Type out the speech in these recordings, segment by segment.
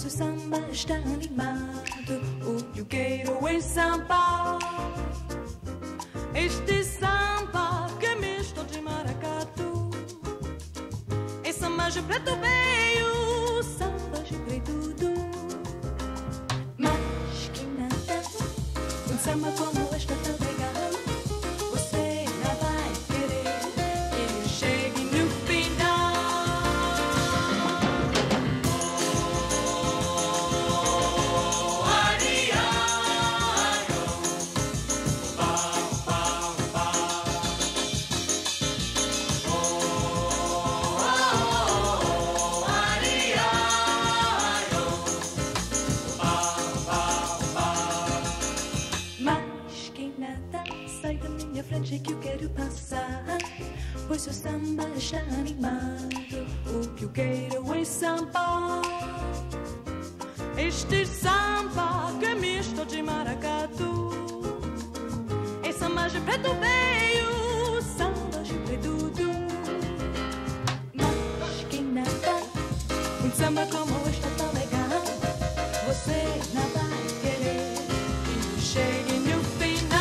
o samba está animado, o pioqueiro em samba. Este samba que é misto de maracatu, é samba de preto veio, samba de preto tudo. Mas que nada, um samba como este tão legal, você não vai querer que ele chegue no final. Frente que eu quero passar, pois o samba está animado, o pioqueiro em samba. Este samba que é misto de maracatu, é samba de preto veio, samba de preto tudo. Mas que nada, um samba como este tão legal, você não vai querer que chegue no final.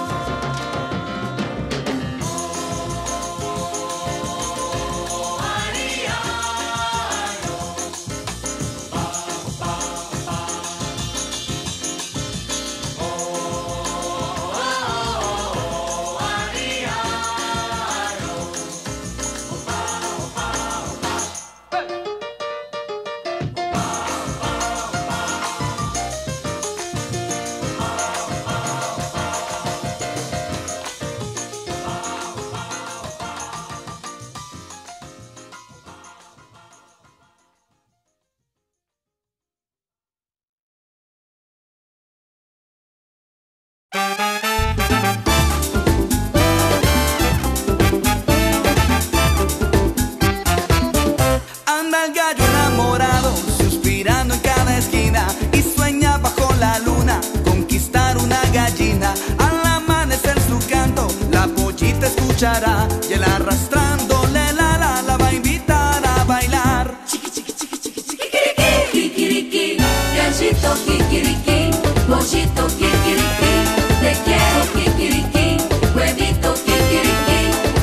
Anda el gallo enamorado, suspirando en cada esquina, y sueña bajo la luna conquistar una gallina. Al amanecer su canto, la pollita escuchará, y él arrastrándole la va a invitar a bailar. Chiqui, chiqui, chiqui, chiqui, kikiriki, kikiriki, gallito, kikiriki.